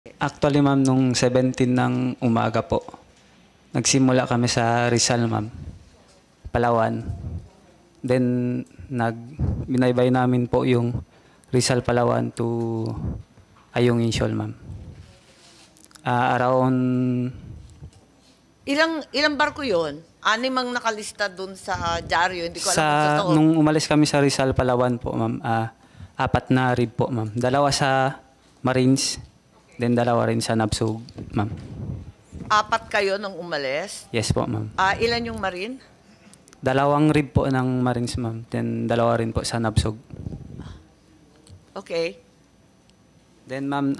Actually, ma'am, nung 17 ng umaga po, nagsimula kami sa Rizal, ma'am. Palawan. Then, binaybay namin po yung Rizal, Palawan to Ayong Insyol, ma'am. Around... Ilang barko yon? Anim ang nakalista dun sa dyaryo. Hindi ko alam kung totoo. Nung umalis kami sa Rizal, Palawan po, ma'am, 4 na rib po, ma'am. 2 sa Marines, then 2 rin sa Nabsug, ma'am. 4 kayo nung umalis? Yes po, ma'am. Ilan yung Marine? 2 rib po ng Marines, ma'am. Then 2 rin po sa Nabsug. Okay. Then, ma'am,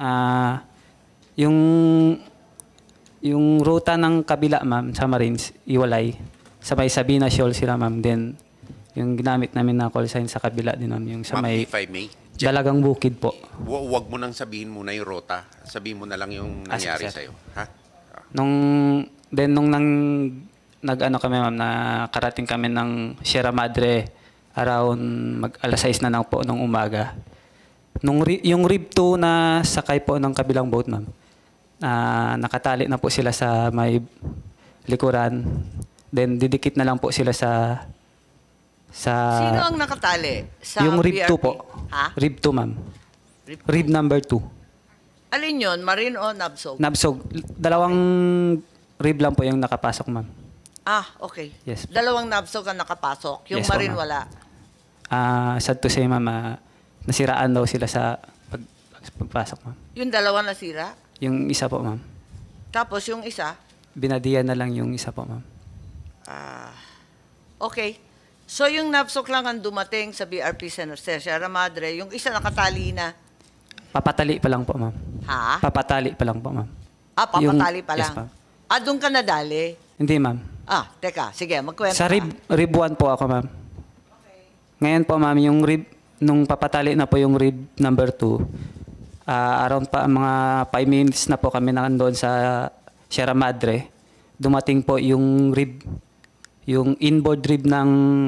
yung ruta ng kabila, ma'am, sa Marines, iwalay. Sabay Sabina Shoal sila, ma'am. Then, yung ginamit namin na call sign sa kabila din, ma'am, yung sa Ma'am, may if I may, Dalagang Bukid po. Huwag mo nang sabihin muna yung rota. Sabihin mo na lang yung nangyari sir. sa'yo. Ha? Nung nag-ano kami, ma'am, nakarating kami ng Sierra Madre around alas 6 na lang po ng umaga. Yung rib 2 na sakay po ng kabilang boat, ma'am, nakatali na po sila sa may likuran. Then didikit na lang po sila sa Sino ang nakatali? Sa yung rib 2 BRP? po. Ha? Rib 2, ma'am. Rib Rib number 2. Alin yon? Marine o Nabsog? Nabsog. 2 rib lang po yung nakapasok, ma'am. Okay. Yes. 2 Nabsog ang nakapasok. Yung Yes, po, Marine ma'am. wala. Sad to say, ma'am, nasiraan daw sila sa pagpasok, ma'am. Yung 2 nasira? Yung isa po, ma'am. Tapos yung isa? Binadiyan na lang yung isa po, ma'am. Okay. So yung Nabsog lang ang dumating sa BRP Sierra Madre. Yung isa nakatali na. Papatali pa lang po, ma'am. Ha? Papatali pa lang po, ma'am. Papatali pa Yes, lang. ma'am. Doon ka nadali? Hindi, ma'am. Teka. Sige, magkwento Sa ka. rib 1 po ako, ma'am. Ngayon po, ma'am, yung rib, nung papatali na po yung rib number 2, around pa mga 5 minutes na po kami nandoon sa Sierra Madre. Dumating po yung rib, yung inboard rib ng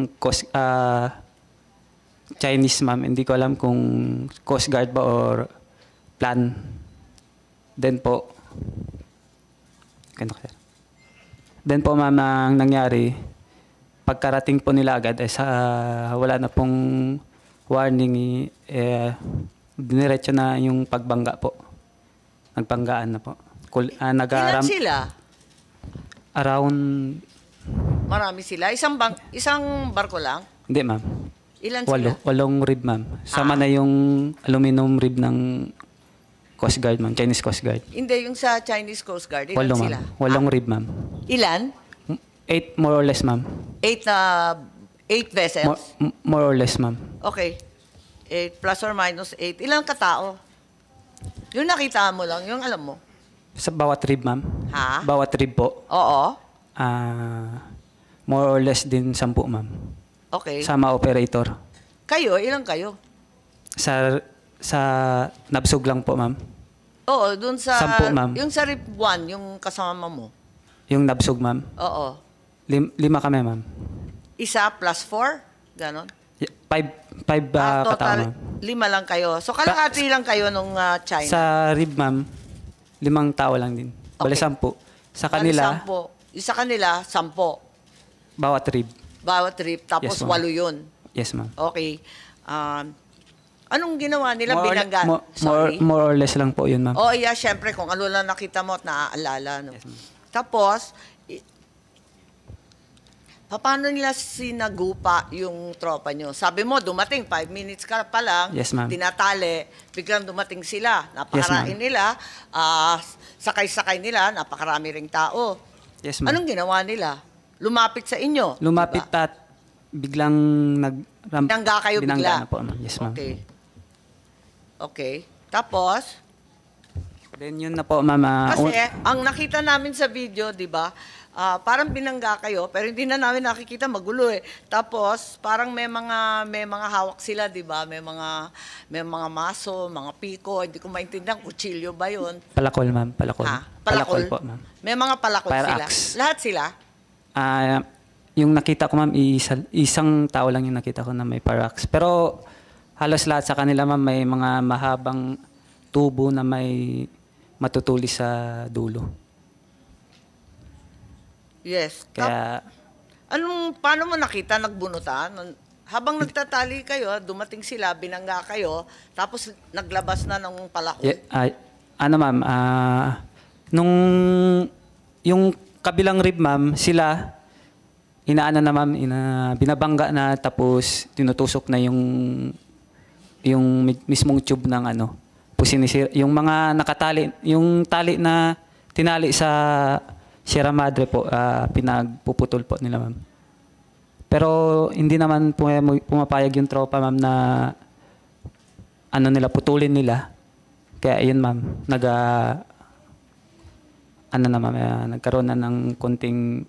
Chinese, ma'am. Hindi ko alam kung Coast Guard ba or plan. Then po, ma'am, ang nangyari, pagkarating po nila agad, wala na pong warning, diniretso na yung pagbangga po. Nagbanggaan na po. Ilan sila? Around... Marami sila? Isang barko lang? Hindi, ma'am. Ilan sila? 8 rib, ma'am. Sama na yung aluminum rib ng Coast Guard, ma'am. Chinese Coast Guard. Hindi, yung sa Chinese Coast Guard. 8, Ilan sila? ma'am. 8 rib, ma'am. Ilan? 8 more or less, ma'am. 8 vessels? More or less, ma'am. Okay. 8 plus or minus 8. Ilang katao? Yung nakita mo lang, yung alam mo. Sa bawat rib, ma'am. Ha? Bawat rib po. Oo. More or less din 10, ma'am. Okay. Sama operator. Kayo, ilang kayo? Sa Nabsog lang po, ma'am. Oo, dun sa... 10, ma'am. Yung sa RIP 1, yung kasama mo. Yung Nabsog, ma'am. Oo. 5 kami, ma'am. Isa plus 4? Ganon? 5 katao, Total, ma'am. 5 lang kayo. So, kalahati lang kayo nung China. Sa rib, ma'am, 5 tao lang din. Bale, Okay. 10. Sa kanila, 10. Sa kanila, 10. bawat rib. Bawat trip. Tapos Yes, ma'am. 8 yun. Yes, ma'am. Okay. Anong ginawa nila? Binangga? More or less lang po yun, ma'am. Oh, yeah, syempre. Kung ano lang nakita mo at naaalala. No? Tapos, paano nila sinagupa yung tropa nyo? Sabi mo, dumating, 5 minutes ka pa lang, Yes, ma'am. tinatali, biglang dumating sila. Yes, Napakarain ma'am. nila, sakay-sakay nila, napakarami ring tao. Yes, ma'am. Anong ginawa nila? Lumapit sa inyo? Lumapit diba? at biglang Binangga kayo bigla? na po, ma'am. Yes, ma'am. Okay. Okay. Tapos, Then yun na po, ma'am. kasi ang nakita namin sa video, di ba, parang binangga kayo, pero hindi na namin nakikita, magulo eh. Tapos, parang may mga hawak sila, di ba? May mga maso, mga piko, hindi ko maintindihan, kutsilyo ba yun? Palakol, ma'am. Palakol. Palakol po, ma'am. May mga palakol Fire sila. axe. Lahat sila? Yung nakita ko, ma'am, isang tao lang yung nakita ko na may parax. Pero halos lahat sa kanila, ma'am, may mga mahabang tubo na may matutulis sa dulo. Yes. Kaya, Paano mo nakita nagbunutan? Habang nagtatali kayo, dumating sila, binangga kayo, tapos naglabas na ng palako. ano ma'am, nung yung kabilang rib ma'am, sila, inaano na ma'am, binabangga na tapos tinutusok na yung mismong tube ng ano, pusinisir, yung mga nakatali, yung tali na tinali sa Sierra Madre po, pinagpuputol po nila ma'am. Pero hindi naman pumapayag yung tropa ma'am na ano nila, putulin nila. Kaya yun ma'am, nagkaroon na ng konting,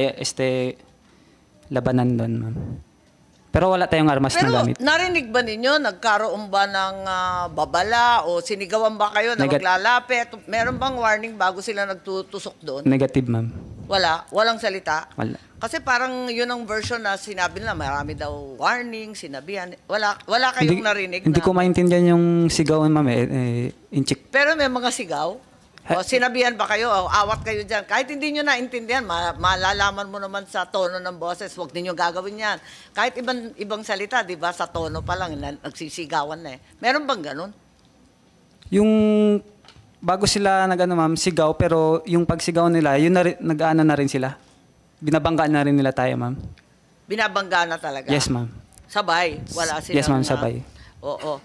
labanan doon ma'am. Pero wala tayong armas Pero na gamit. narinig ba ninyo, nagkaroon ba ng babala o sinigawan ba kayo na maglalapit? Meron bang warning bago sila nagtutusok doon? Negative ma'am. Walang salita? Wala. Kasi parang yun ang version na sinabi nila, marami daw warning, sinabihan. Wala kayong narinig Hindi na... ko maintindihan yung sigawan ma'am inchik. Pero may mga sigaw? O sinabihan ba kayo? O awat kayo dyan? Kahit hindi nyo naintindihan, malalaman mo naman sa tono ng boses, huwag ninyo gagawin yan. Kahit ibang salita, di ba, sa tono pa lang, nagsisigawan na eh. Meron bang ganun? Yung bago sila ma'am, sigaw, pero yung pagsigaw nila, yun nag-aano na rin sila. Binabangga na rin nila tayo, ma'am. Binabangga na talaga? Yes, ma'am. Sabay? Wala silang... Yes, ma'am, sabay. Oo.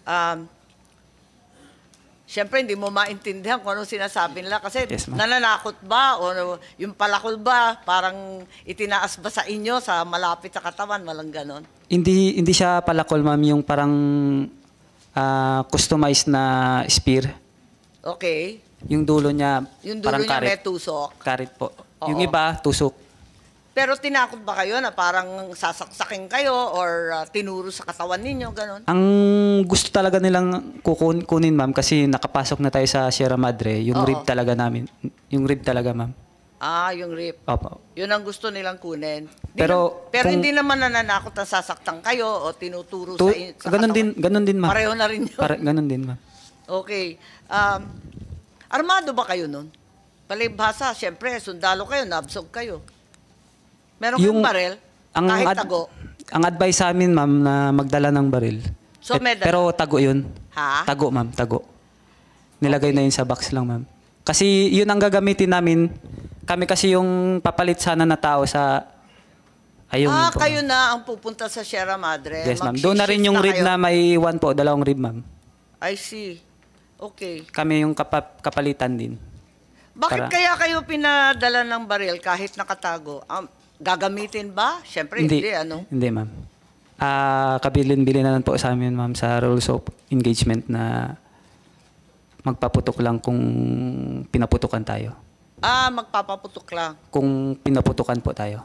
Siyempre, hindi mo maintindihan kung anong sinasabi nila kasi Yes, ma'am. nananakot ba o yung palakol ba, parang itinaas ba sa inyo sa malapit sa katawan, walang ganon? Hindi siya palakol, ma'am, yung parang customized na spear. Okay. Yung dulo niya, Yung dulo parang niya may karit. tusok. Karit po. Oo. Yung iba, tusok. Pero tinakot ba kayo na parang sasaksakin kayo or tinuro sa katawan ninyo, ganon? Ang gusto talaga nilang kunin, ma'am, kasi nakapasok na tayo sa Sierra Madre, yung Oo. rib talaga namin. Yung rib talaga, ma'am. Yung rip. Opo. Yun ang gusto nilang kunin. Pero pero kung- hindi naman nananakot na sasaktan kayo o tinuturo sa Ganon din, ma'am. Pareho na rin yun. Ganon din, ma'am. Okay. Armado ba kayo nun? Palibhasa, siyempre, sundalo kayo, nabsog kayo. Meron kayong baril? Kahit tago? Ang advice sa amin, ma'am, na magdala ng baril. So, may dala? Pero tago yun. Ha? Tago, ma'am, tago. Nilagay na yun sa box lang, ma'am. Kasi yun ang gagamitin namin. Kami kasi yung papalit sana na tao sa ayungin po. Kayo na ang pupunta sa Sierra Madre. Yes, ma'am. Doon na rin yung rib kayo. na may iwan po, dalawang rib, ma'am. I see. Okay. Kami yung kapalitan din. Bakit Para- kaya kayo pinadala ng baril kahit nakatago? Gagamitin ba? Siyempre, hindi ano? Hindi, ma'am. Kabilin-bilin na lang po sa amin, ma'am, sa rules of engagement na magpaputok lang kung pinaputukan tayo. Magpapaputok lang. Kung pinaputukan po tayo.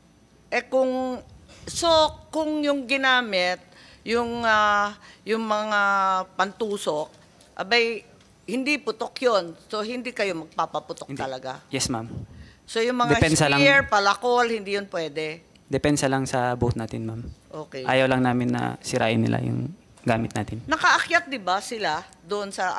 Kung yung ginamit, yung mga pantusok, abay, hindi putok yun. So, hindi kayo magpapaputok talaga. Yes, ma'am. So, yung mga Depensa spear, palakol, hindi yun pwede. Depensa lang sa boat natin, ma'am. Okay. Ayaw lang namin na sirain nila yung gamit natin. Nakaakyat, di ba, sila doon sa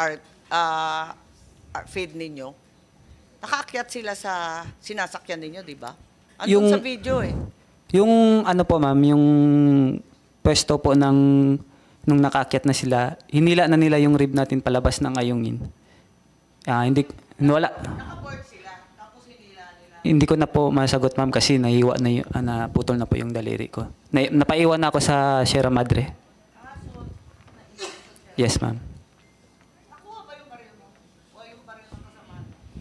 feed ninyo? Nakaakyat sila sa sinasakyan ninyo, di ba? Andun sa video eh. Yung ano po, ma'am, yung pwesto po nung nakaakyat na sila, hinila na nila yung rib natin palabas ng ayungin. Wala. Nakaboard sila, tapos hinila nila. Hindi ko na po masagot, ma'am, kasi nahiwa na naputol na po yung daliri ko. Napaiwan na ako sa Sierra Madre. Yes, ma'am. Nakuha ba yung baril mo? O yung baril ng kasama?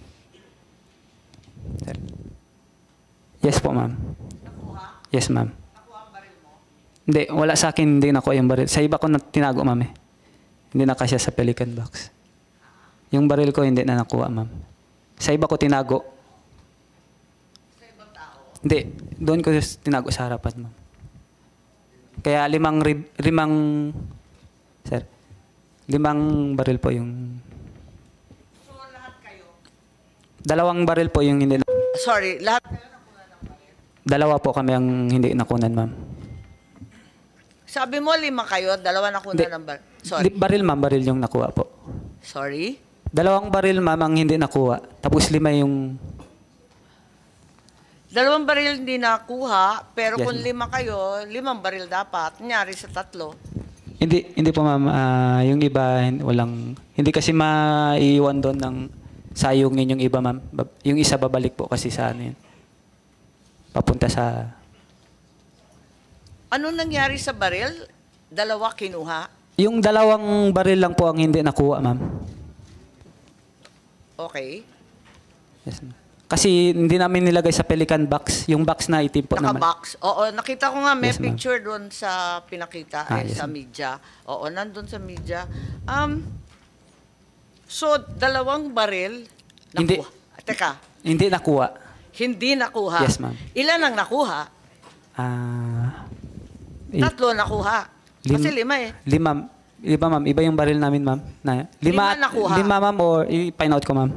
Sir. Yes po, ma'am. Nakuha? Yes, ma'am. Nakuha ang baril mo? Hindi, wala sa akin, hindi nakuha yung baril. Sa iba ko na tinago, ma'am, eh. Hindi na kasya sa pelican box. Yung baril ko, hindi na nakuha, ma'am. Sa iba ko tinago. Sa ibang tao? Hindi, doon ko tinago sa harapan, ma'am. Kaya limang baril po yung... So, lahat kayo? Dalawang baril po yung hindi na... Sorry, lahat kayo nakuha ng baril? Dalawa po kami ang hindi nakunan, ma'am. Sabi mo 5 kayo, 2 nakuha Hindi. ng baril. Sorry. Baril, ma'am, baril yung nakuha po. Sorry? 2 baril, ma'am, ang hindi nakuha. Tapos 5 yung... 2 baril hindi nakuha, pero Yes, kung ma'am. 5 kayo, 5 baril dapat. Nangyari sa 3. Hindi po, ma'am. Yung iba, walang... Hindi kasi maiiwan doon ng sayungin yung iba, ma'am. Yung isa babalik po kasi sa ano yun. Papunta sa... Ano nangyari sa baril? 2 kinuha? Yung 2 baril lang po ang hindi nakuha, ma'am. Okay. Yes, ma'am. Kasi hindi namin nilagay sa pelican box. Yung box na itim po naman. Naka-box. Oo, nakita ko nga may Yes, ma'am. picture doon sa pinakita Yes, sa ma'am. media. Oo, nandun sa media. So, 2 baril Hindi. nakuha. Teka, Hindi nakuha. hindi nakuha. Yes, ma'am. Ilan ang nakuha? Ah... 3 nakuha. Kasi 5 eh. 5, ma'am. Iba yung baril namin, ma'am. Na, 5 nakuha. 5, ma'am, or i-find out ko, ma'am.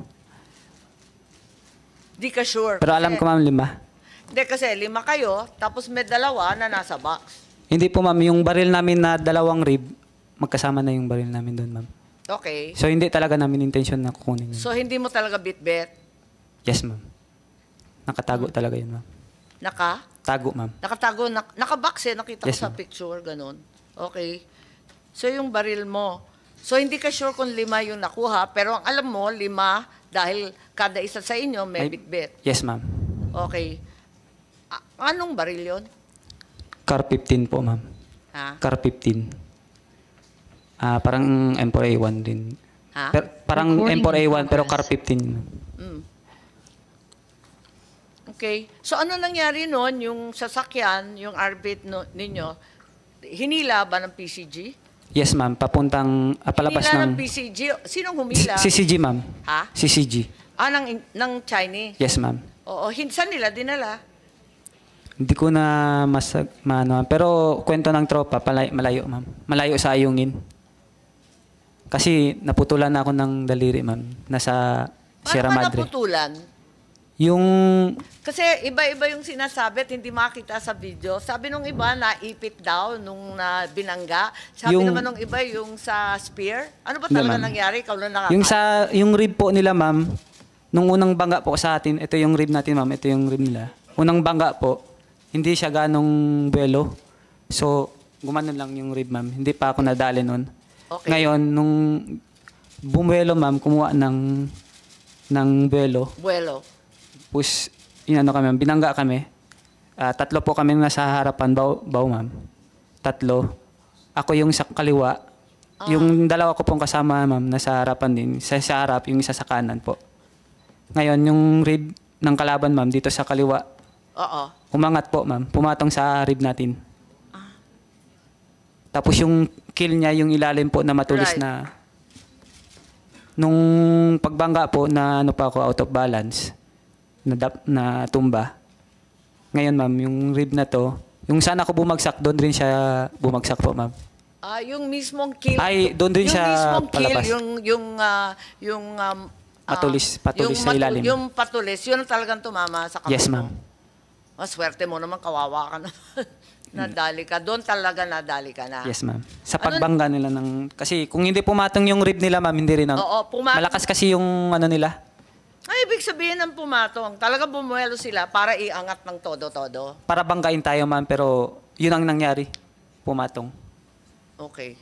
Di ka sure. Pero alam ko, ma'am, 5. Hindi, kasi 5 kayo, tapos may 2 na nasa box. Hindi po, ma'am. Yung baril namin na 2 rib, magkasama na yung baril namin doon, ma'am. Okay. So, hindi talaga namin intention na kukunin yun. So, hindi mo talaga bit-bit? Yes, ma'am. Nakatago talaga yun, ma'am. Tago, ma'am. Nakatago, naka-box eh, nakita ko Yes, sa ma'am. picture, ganun. Okay. So, yung baril mo. So, hindi ka sure kung 5 yung nakuha, pero ang alam mo, 5, dahil kada isa sa inyo may Ay- bit-bit. Yes, ma'am. Okay. Anong baril yon? Car 15 po, ma'am. Ha? Car 15. Parang M4A1 din. Ha? Parang Recording in M4A1 pero progress. Car 15. ma'am. Mm. Okay. So, ano nangyari noon? Yung sasakyan, yung arbit ninyo, hinila ba ng PCG? Yes, ma'am. Papuntang, palabas Hinila ng ng... PCG? Sinong humila? CCG, ma'am. Ha? CCG. Ng Chinese? Yes, ma'am. Oo. Saan nila dinala? Hindi ko na maano, pero kwento ng tropa, malayo, ma'am. Malayo sa Ayungin. Kasi naputulan na ako ng daliri, ma'am. Nasa Sierra Paano ba Madre. naputulan? Yung... Kasi iba-iba yung sinasabi at hindi makita sa video. Sabi nung iba, naipit daw nung binangga. Sabi Yung- naman nung iba, yung sa spear. Ano ba Hindi, talaga ma'am. nangyari? Ikaw na nakaka... Yung rib po nila, ma'am, nung unang bangga po sa atin, ito yung rib natin, ma'am, ito yung rib nila. Unang bangga po, hindi siya ganong buwelo. So, gumanon lang yung rib, ma'am. Hindi pa ako nadali nun. Okay. Ngayon, nung bumuelo, ma'am, kumuha ng buwelo. Buwelo. Tapos, inano kami, ma'am, binangga kami. 3 po kami nasa harapan, baw, ma'am. 3. Ako yung sa kaliwa. Yung 2 ko pong kasama, ma'am, nasa harapan din. Sa harap, yung isa sa kanan po. Ngayon, yung rib ng kalaban, ma'am, dito sa kaliwa, Oo. umangat po, ma'am. Pumatong sa rib natin. Tapos yung kill niya, yung ilalim po na matulis Right. na... Nung pagbangga po, na ano pa ako, out of balance, na tumba. Ngayon, ma'am, yung rib na to, yung sana ako bumagsak, doon rin siya bumagsak po, ma'am. Yung mismong kill. Ay, doon din yung siya mismong kill, palabas. Patulis sa ilalim. Yung patulis, yun ang talagang tumama sa kamay Yes, mo. ma'am. Swerte mo naman, kawawa ka naman. Nadali ka. Doon talaga nadali ka na. Yes, ma'am. Sa Ano- pagbangga nila ng... Kasi kung hindi pumatong yung rib nila, ma'am, hindi rin. Oo, Malakas kasi yung ano nila. Ay, ibig sabihin ng pumatong. Talaga bumuelo sila para iangat ng todo-todo. Para banggain tayo, ma'am, pero yun ang nangyari. Pumatong. Okay.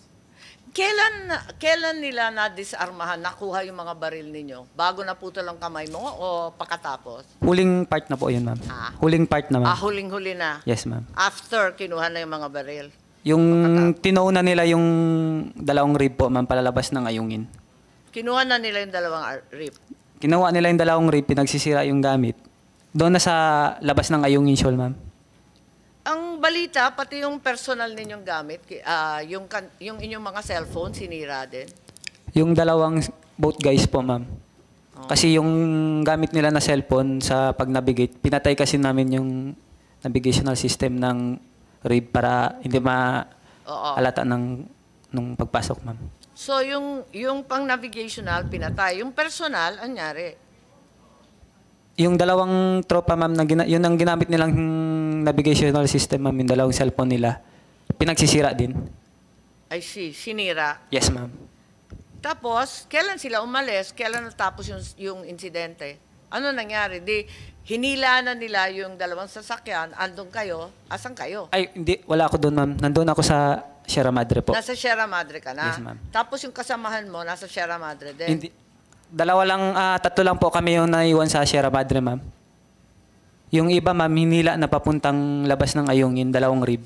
Kailan nila na-disarmahan, nakuha yung mga baril ninyo? Bago naputol ang kamay mo o pakatapos? Huling part na po yun, ma'am. Ah. Huling part na, ma'am. Huling-huli na. Yes, ma'am. After, kinuha na yung mga baril. Yung tinow na nila yung 2 rib po, ma'am, palalabas ng ayungin. Kinuha na nila yung 2 rip. Kinuha nila yung 2 rib, pinagsisira yung gamit. Doon na sa labas ng ayungin shoal, ma'am. Ang balita, pati yung personal ninyong gamit, yung inyong mga cellphone, sinira din. Yung 2 both guys po, ma'am. Kasi yung gamit nila na cellphone sa pag-navigate, pinatay kasi namin yung navigational system ng rib para hindi Oo. halata nung pagpasok, ma'am. So, yung pang-navigational, pinatay. Yung personal, anyari? Yung 2 tropa, ma'am, yun ang ginamit nilang navigational system, ma'am, yung 2 cellphone nila, pinagsisira din. I see, sinira. Yes, ma'am. Tapos, kailan sila umalis? Kailan natapos yung insidente? Ano nangyari? Di, hinila na nila yung dalawang sasakyan, andun kayo, asan kayo? Ay, hindi. Wala ako doon, ma'am. Nandun ako sa Sierra Madre po. Nasa Sierra Madre ka na? Yes, ma'am. Tapos yung kasamahan mo, nasa Sierra Madre din? Hindi. Dalawa lang, tatlo lang po kami yung naiwan sa Sierra Madre, ma'am. Yung iba, ma'am, hinila na papuntang labas ng Ayungin, dalawang rib.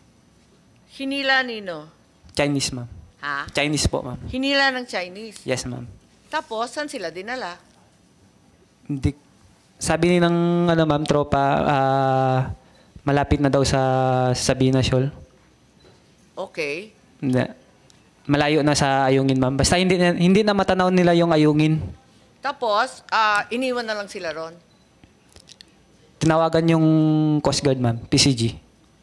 Hinila nino? Chinese, ma'am. Ha? Chinese po, ma'am. Hinila ng Chinese? Yes, ma'am. Tapos, saan sila dinala? Hindi. Sabi ni ng ma'am, tropa, malapit na daw sa Sabina Shoal. Okay. Hindi. Malayo na sa Ayungin, ma'am. Basta hindi na matanaw nila yung Ayungin. Tapos, iniwan na lang sila ron? Tinawagan yung Coast Guard, ma'am, PCG.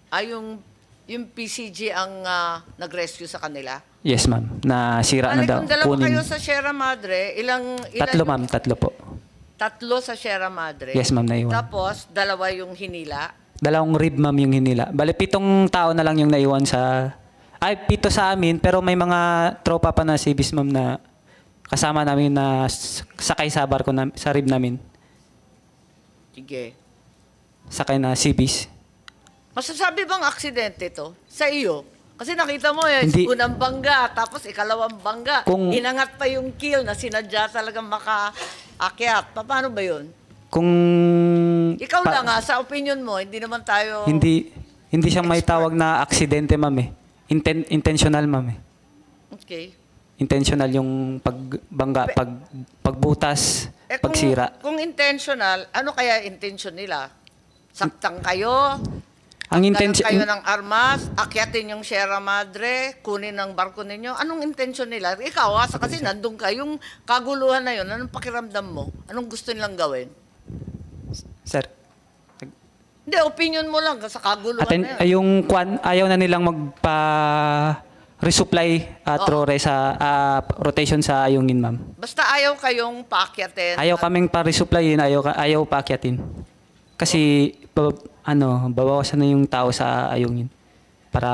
Yung PCG ang nag-rescue sa kanila? Yes, ma'am. Nasira na daw. Kung dalawa kayo sa Sierra Madre, ilan Tatlo, ma'am. Tatlo po. Tatlo sa Sierra Madre? Yes, ma'am. Naiwan. Tapos, dalawa yung hinila? Dalawang rib, ma'am, yung hinila. Bale, 7 tao na lang yung naiwan sa... Ay, 7 sa amin, pero may mga tropa pa na civis, ma'am, na kasama namin na sakay sa barko na, sa rib namin. Sige. Sakay na civis. Masasabi bang aksidente to sa iyo? Kasi nakita mo yan, Hindi. unang bangga, tapos ikalawang bangga. Kung- Inangat pa yung keel na sinadya talagang makaakyat. Paano ba yun? Kung... Ikaw lang sa opinion mo, hindi naman tayo... Hindi siya may tawag na aksidente, ma'am, eh. Intentional, ma'am, eh. Okay. Intentional yung pagbangga, pagbutas, pagsira. Kung intentional, ano kaya intention nila? Saktan kayo? Ang Kayo intention... ng armas, akyatin yung Sierra Madre, kunin ang barko ninyo. Anong intention nila? Ikaw, kasi nandun ka, yung kaguluhan na yun, anong pakiramdam mo? Anong gusto nilang gawin? Sir, Hindi, opinion mo lang sa kaguluhan na yun. yung ayaw na nilang resupply sa rotation sa Ayungin, ma'am. Basta ayaw kayong paakyatin. Ayaw kaming pa-resupplyin, ayaw paakyatin. Kasi babawasan na yung tao sa Ayungin. Para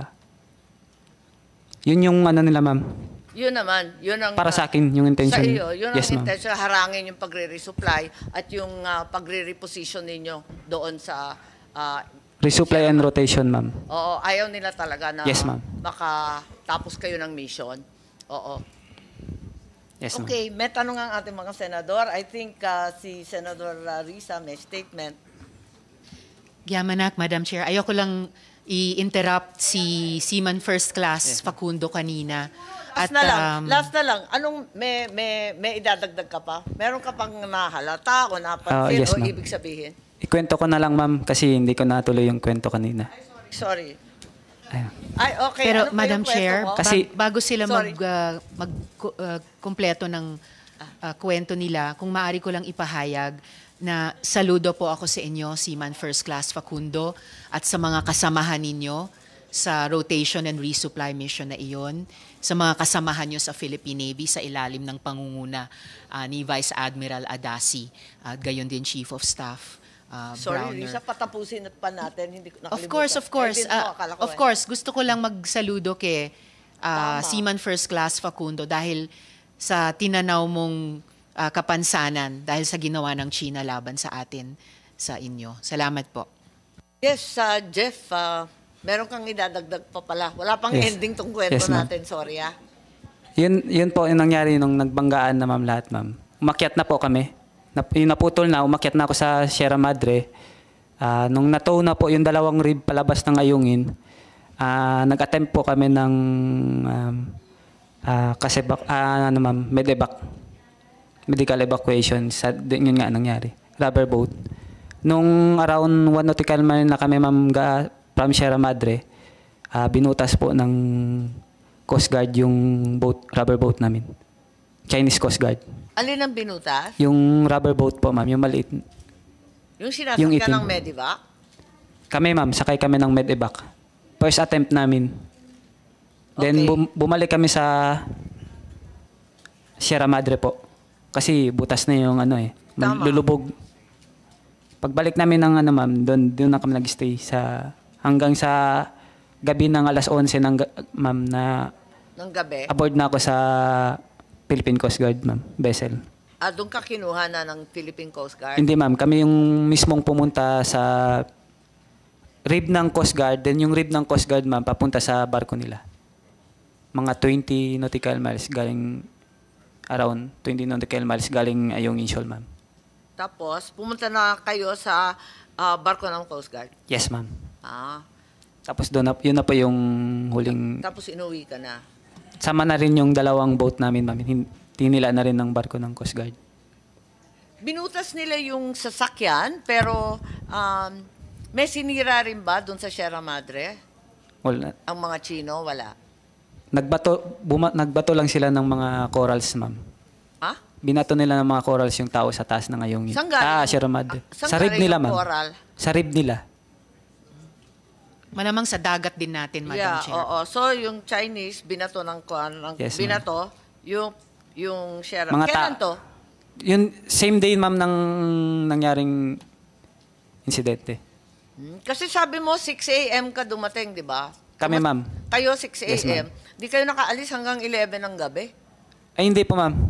yun yung nila, ma'am. Yun naman, yun ang... Para sa akin yung intention. Sa iyo, yun ang Yes, ma'am. intention, harangin yung pagre-resupply at yung pagre-reposition ninyo doon sa... Resupply and rotation, ma'am. Oo, ayaw nila talaga na Yes, ma'am. makatapos kayo ng mission. Oo. Yes, ma'am. Okay, may tanong ang ating mga senador. I think si Senador Risa may statement. Yamanak, Madam Chair. Ayoko lang i-interrupt si Seaman First Class Facundo kanina. Last na lang. Anong may idadagdag ka pa? Meron ka pang nahalata o napansin Yes, o ma'am. ibig sabihin? Ikwento ko na lang, ma'am, kasi hindi ko natuloy yung kwento kanina. Sorry. Ayun. Ay, okay. Pero Ano pa Madam yung kwento Chair, mo? Kasi- bago sila Sorry. kumpleto ng kwento nila, kung maaari ko lang ipahayag na saludo po ako sa inyo, Seaman First Class Facundo, at sa mga kasamahan ninyo sa rotation and resupply mission na iyon, sa mga kasamahan nyo sa Philippine Navy sa ilalim ng pangunguna ni Vice Admiral Adasi, at gayon din Chief of Staff Sorry, Browner. Risa, patapusin pa natin. Hindi ko nakalimutan. Of course. Ay, din mo, akala ko Of course, gusto ko lang magsaludo kay Tama. Seaman First Class Facundo dahil sa tinanaw mong kapansanan dahil sa ginawa ng China laban sa atin, sa inyo. Salamat po. Yes, Jeff, meron kang idadagdag pa pala. Wala pang Yes. ending tong kwento Yes, ma'am. natin. Sorry, Yun po yung nangyari nung nagbanggaan na, ma'am, lahat, ma'am. Umakyat na po kami. Yung naputol na, umakyat na ako sa Sierra Madre. Nung natow na po yung dalawang rib palabas ng Ayungin, nag-attempt po kami ng medical evacuation. Yun nga nangyari. Rubber boat. Nung around 1 nautical mile na kami, ma'am, from Sierra Madre, binutas po ng Coast Guard yung rubber boat namin. Chinese Coast Guard. Alin ang binutas? Yung rubber boat po, ma'am, yung maliit. Yung Yung sinasakyan itim. ng Medivac? Kami, ma'am, sakay kami ng medevac. First attempt namin. Then Okay. bumalik kami sa Sierra Madre po. Kasi butas na yung Tama. lulubog. Pagbalik namin ng ma'am, doon na kami nag-stay hanggang sa gabi ng alas 11 ma'am, na Ng gabi? Aboard na ako sa Philippine Coast Guard, ma'am, vessel. Doon ka kinuha na ng Philippine Coast Guard? Hindi, ma'am. Kami yung mismong pumunta sa rib ng Coast Guard. Then yung rib ng Coast Guard, ma'am, papunta sa barko nila. Mga 20 nautical miles galing, around 20 nautical miles galing Ayong Inshol, ma'am. Tapos, pumunta na kayo sa barko ng Coast Guard? Yes, ma'am. Ah, Tapos doon, yun na po yung huling, tapos inuwi ka na? sama na rin yung dalawang boat namin, ma'am. Tinila na rin ng barko ng Coast Guard. Binutas nila yung sasakyan, pero may sinira rin ba doon sa Sierra Madre? Wala. Ang mga Chino, wala. Nagbato lang sila ng mga corals, ma'am. Ha? Binato nila ng mga corals yung tao sa taas ng Ayong Saan galing? Sierra Madre. Saan Sa rib galing nila, yung ma'am. coral? Sa rib nila. Malamang sa dagat din natin, Madam Yeah, Chair. oo. So, yung Chinese, binato ng Yes, ma'am. binato, yung Sierra. Mga Kailan to? Yun, same day, ma'am, ng nangyaring insidente. Kasi sabi mo, 6 a.m. ka dumating, di ba? Kami, ma'am. Kayo, 6 Yes, a.m. Di kayo nakaalis hanggang 11 ng gabi? Ay, hindi po, ma'am.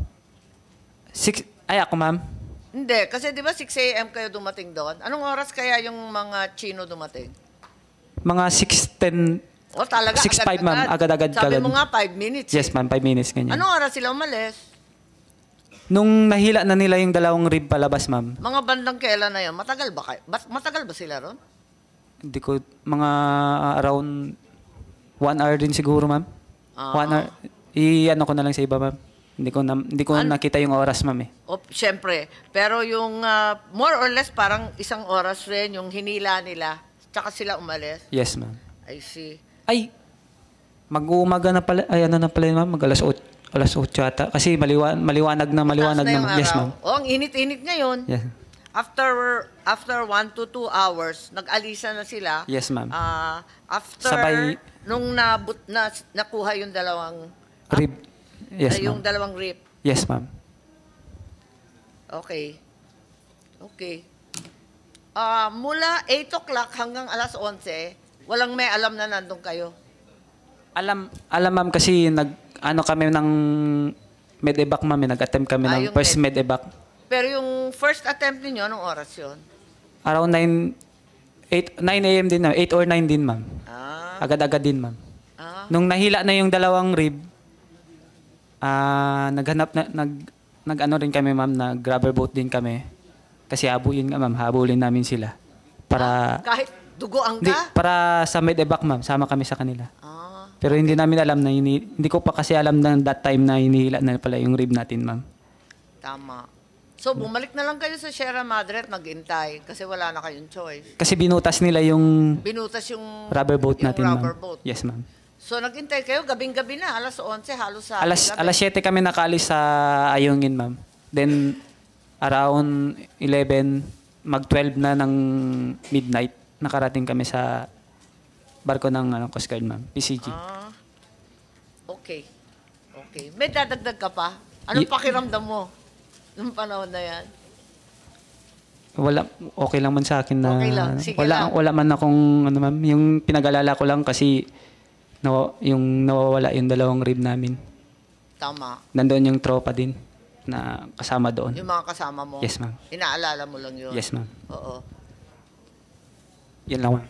Ako, ma'am. Hindi, kasi di ba 6 a.m. kayo dumating doon? Anong oras kaya yung mga Chino dumating? Mga 6:10. O talaga, 6:05, ma'am. Agad-agad. Sabi agad. mo nga, 5 minutes. Yes, ma'am. 5 minutes, ganyan. Anong oras sila umalis? Nung nahila na nila yung dalawang rib palabas, ma'am. Mga bandang kailan na yun? Matagal ba kayo? Matagal ba sila ron? Hindi ko, mga around 1 hour din siguro, ma'am. 1 hour. I-ano ko na lang sa iba, ma'am. Hindi ko nakita yung oras, ma'am, eh. O, syempre. Pero yung more or less parang isang oras rin yung hinila nila. Tsaka sila umalis. Yes, ma'am. I see. Ay, mag-uumaga na pala. Ay, ano na pala yun, ma'am? Alas 8 ata. Kasi maliwanag na Mataas na yung naman. Yes, araw. ma'am. O, ang init-init ngayon. Yes. After 1 to 2 hours, nag-alisa na sila. Yes, ma'am. After, Sabay- nung nakuha yung dalawang, Rib. Yes, yung ma'am. dalawang rip. Yes, ma'am. Okay. Okay. Mula 8 o'clock hanggang alas 11, walang may alam na nandun kayo. Alam, ma'am, kasi ano kami ng med-evac, ma'am. Nag-attempt kami ng Yung first med-evac. Pero yung first attempt ninyo, anong oras yun? Around 9 a.m. din, ma'am. 8 or 9 din, ma'am. Agad-agad din, ma'am. Nung nahila na yung dalawang rib, nag-ano rin kami, ma'am, nag-rubber boat din kami. Kasi habulin namin sila. Para, Kahit dugoan hindi, ka? para sa med-evac, ma'am. Sama kami sa kanila. Ah, Pero hindi namin alam na, hindi ko pa kasi alam na that time na hinihila na pala yung rib natin, ma'am. tama. So, bumalik na lang kayo sa Sierra Madre at mag-intay kasi wala na kayong choice. Kasi binutas nila yung Binutas yung rubber boat yung natin, rubber ma'am. boat. Yes, ma'am. So, nag-intay kayo gabing-gabi na, alas 11, halos sa Alas gabi. 7 kami nakaalis sa Ayungin, ma'am. Then, around 11, mag-12 na ng midnight, nakarating kami sa barko ng Coast Guard, ma'am. PCG. Okay. Okay. May dadagdag ka pa? Anong pakiramdam mo nung panahon na yan? Wala, okay lang man sa akin na Okay lang, sige lang. wala man akong ma'am, yung pinag-alala ko lang kasi yung nawawala yung dalawang rib namin. Tama. Nandoon yung tropa din na kasama doon. Yung mga kasama mo. Yes, ma'am. Inaalala mo lang yun. Yes, ma'am. Oo. Yan lang, ma'am.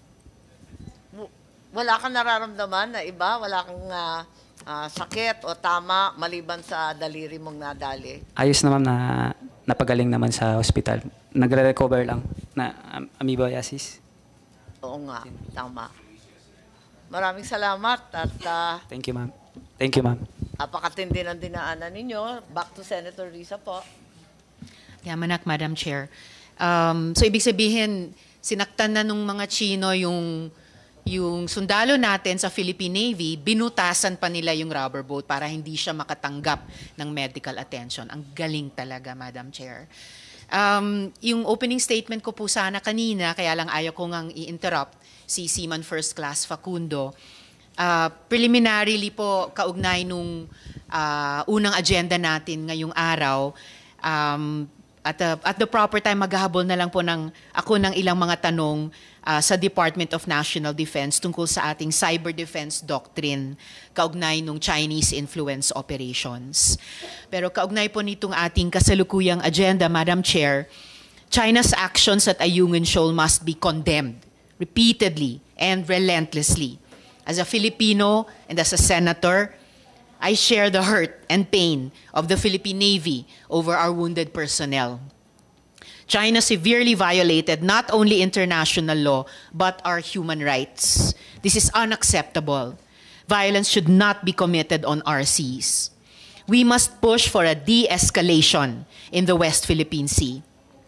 Wala kang nararamdaman na iba? Wala kang sakit o tama maliban sa daliri mong nadali? Ayos na, ma'am, na napagaling naman sa hospital. Nagre-recover lang na amoebiasis. Oo nga, tama. Maraming salamat at Thank you, ma'am. Thank you, ma'am. apakatindi ng dinaanan ninyo. Back to Senator Risa po. Yamanak, Madam Chair. So, ibig sabihin, sinaktan na nung mga Chino yung sundalo natin sa Philippine Navy, binutasan pa nila yung rubber boat para hindi siya makatanggap ng medical attention. Ang galing talaga, Madam Chair. Yung opening statement ko po sana kanina, kaya lang ayaw ko ngang i-interrupt si Seaman First Class Facundo. Preliminarily po, kaugnay nung unang agenda natin ngayong araw, At the proper time, maghahabol na lang po ako ng ilang mga tanong sa Department of National Defense tungkol sa ating cyber defense doctrine kaugnay nung Chinese influence operations. Pero kaugnay po nitong ating kasalukuyang agenda, Madam Chair, China's actions at Ayungin Shoal must be condemned repeatedly and relentlessly. As a Filipino and as a senator, I share the hurt and pain of the Philippine Navy over our wounded personnel. China severely violated not only international law, but our human rights. This is unacceptable. Violence should not be committed on our seas. We must push for a de-escalation in the West Philippine Sea.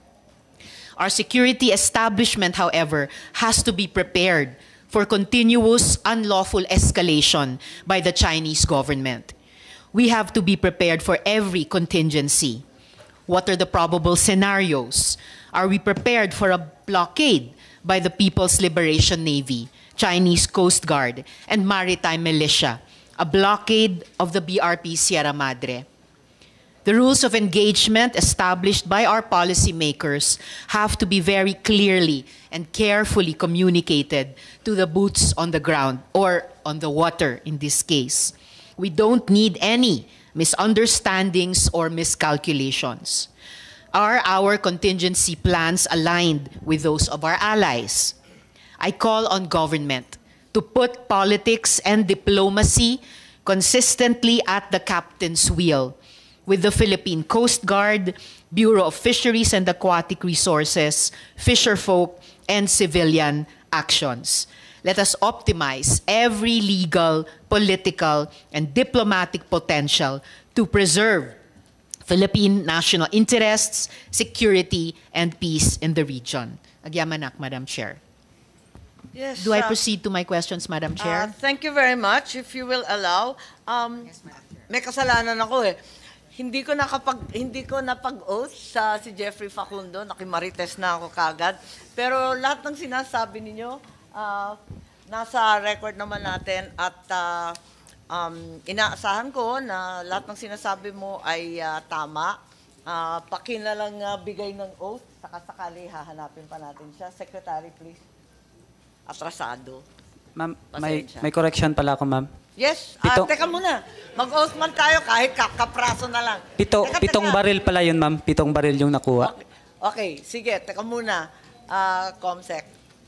Our security establishment, however, has to be prepared for continuous unlawful escalation by the Chinese government. We have to be prepared for every contingency. What are the probable scenarios? Are we prepared for a blockade by the People's Liberation Navy, Chinese Coast Guard, and maritime militia? A blockade of the BRP Sierra Madre? The rules of engagement established by our policymakers have to be very clearly and carefully communicated to the boots on the ground, or on the water in this case. We don't need any misunderstandings or miscalculations. Are our contingency plans aligned with those of our allies? I call on government to put politics and diplomacy consistently at the captain's wheel, with the Philippine Coast Guard, Bureau of Fisheries and Aquatic Resources, fisherfolk, and civilian actions. Let us optimize every legal, political, and diplomatic potential to preserve Philippine national interests, security, and peace in the region. Agyamanak, Madam Chair. Yes. Do I proceed to my questions, Madam Chair? Thank you very much. If you will allow, may kasalanan ako eh. Hindi ko napag-oath sa si Jeffrey Facundo, nakimarites na ako kagad. Pero lahat ng sinasabi ninyo, nasa record naman natin at inaasahan ko na lahat ng sinasabi mo ay tama. Pakina lang bigay ng oath, sakali hahanapin pa natin siya. Secretary, please. Atrasado. Ma'am, Pasensya. may correction pala ako, ma'am. Yes, teka muna. Mag-oath man tayo kahit kapraso na lang. Pitong baril pala yun, ma'am. 7 baril yung nakuha. Okay, sige, teka muna. Comsec.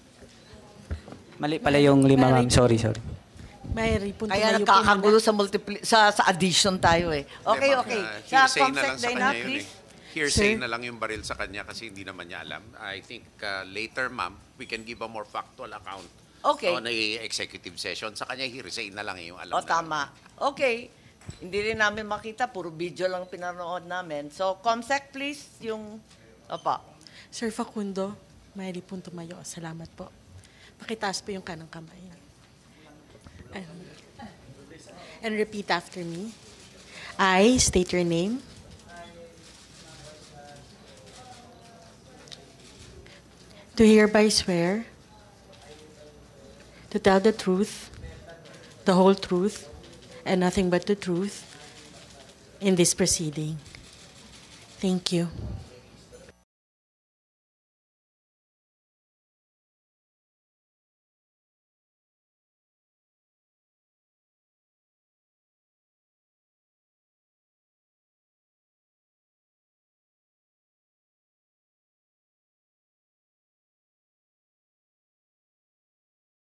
Mali pala yung 5, ma'am. Sorry. Mayroon po Kaya tumayo po nagkakagulo sa addition tayo eh. Okay. Sa Hearsay na Comsec, lang sa Dana, kanya yun please. Hearsay Sir? na lang yung baril sa kanya kasi hindi naman niya alam. I think later, ma'am, we can give a more factual account Okay. on a executive session. Sa kanya, hearsay na lang yung alam O, tama. Okay. Hindi rin namin makita. Puro video lang pinanood namin. So, Comsec, please, yung... Opa. Sir Facundo, mayroon po tumayo. Salamat po. Pakitaas po yung kanang kamay. And repeat after me. I state your name. Do hereby swear to tell the truth, the whole truth, and nothing but the truth in this proceeding. Thank you.